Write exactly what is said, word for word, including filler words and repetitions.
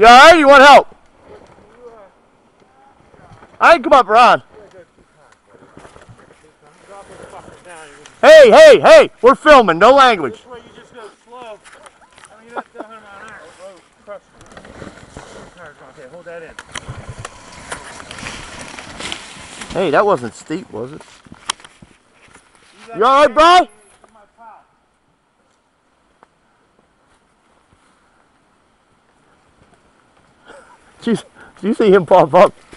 You alright? You want help? I can come up, Ron. Hey, hey, hey! We're filming. No language. This way you just go slow. I mean, you don't go home on iron. Oh, crush. Okay, hold that in. Hey, that wasn't steep, was it? You alright, bro? Did you, did you see him pop up?